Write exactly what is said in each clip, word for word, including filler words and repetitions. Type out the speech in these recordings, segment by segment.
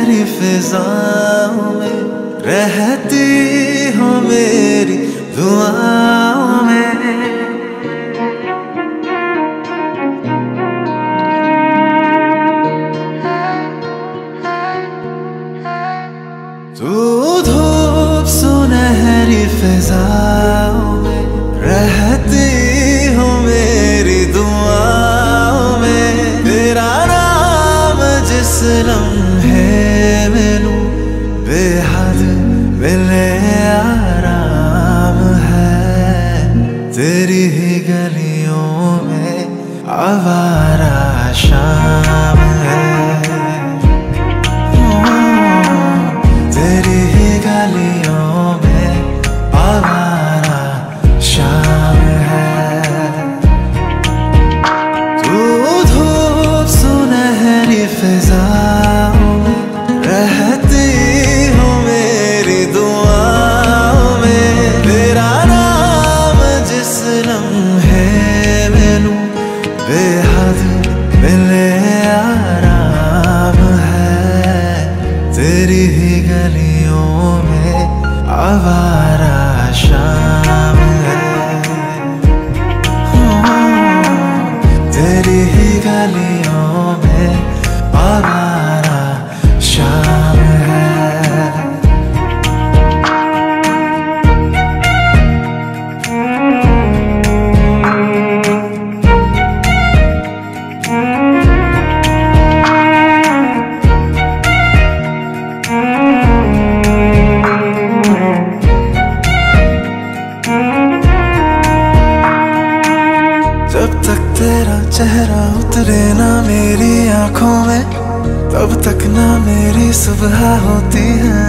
सुनहरी फिजाओं में रहती हो मेरी दुआओं में। तू धूप सुनहरी फिजाओं में रहती हो मेरी दुआओं में। तेरा नाम जिस लम्हे में लूं बेहद मिले आराम है। तेरी ही गलियों में आवारा शाम है। तेरी ही गलियों में आवारा शाम है। तू धूप सुनहरी फिजाओं में रहती हो मेरी दुआओं में। तेरा नाम जिस लम्हे में लूं बेहद मिले आराम है। तेरी ही गलियों में आवारा शाम है। तेरी ही गलियों में आवारा शाम है। जब तक तेरा चेहरा उतरे ना मेरी आंखों में तब तक ना मेरी सुबह होती है।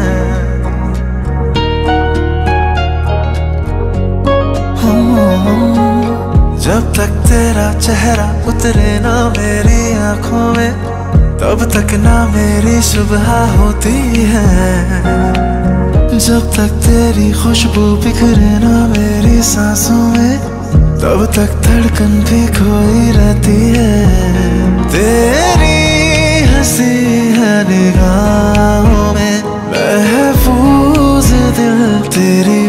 जब तक तेरा चेहरा उतरे ना मेरी आंखों में तब तक ना मेरी सुबह होती है। जब तक तेरी खुशबू बिखरे ना मेरी सांसों में तब तक धड़कन भी खोई रहती है। तेरी हंसी है निगाहों में महफूज दिल तेरी